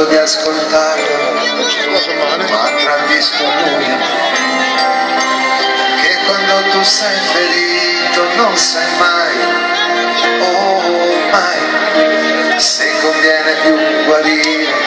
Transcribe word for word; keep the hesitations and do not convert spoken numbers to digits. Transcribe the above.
smetto di ascoltarlo, ma tradisco lui, che quando tu sei ferito non sai mai, oh mai, se conviene più guarire